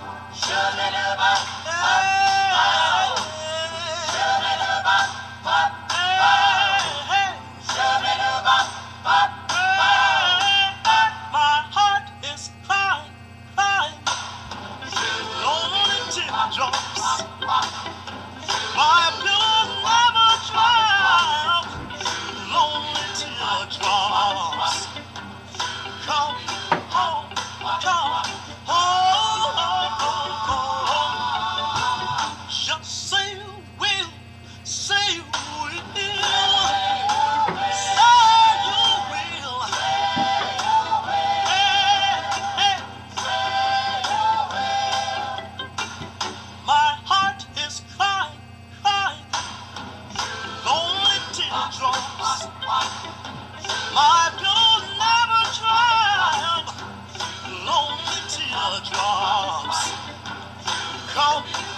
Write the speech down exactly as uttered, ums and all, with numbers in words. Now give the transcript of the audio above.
heart is crying, crying, lonely teardrops. My blue never dry, lonely teardrops. Come home, come home. Just say you will, say you will, say you will. Hey, hey. My heart is crying, crying, lonely teardrops. My blue never dry, lonely teardrops. Come